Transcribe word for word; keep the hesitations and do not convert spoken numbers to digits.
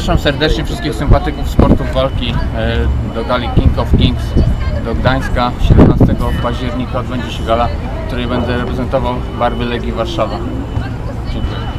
Zapraszam serdecznie wszystkich sympatyków sportów walki do gali King of Kings do Gdańska. siedemnastego października odbędzie się gala, w której będę reprezentował barwy Legii Warszawa. Dziękuję.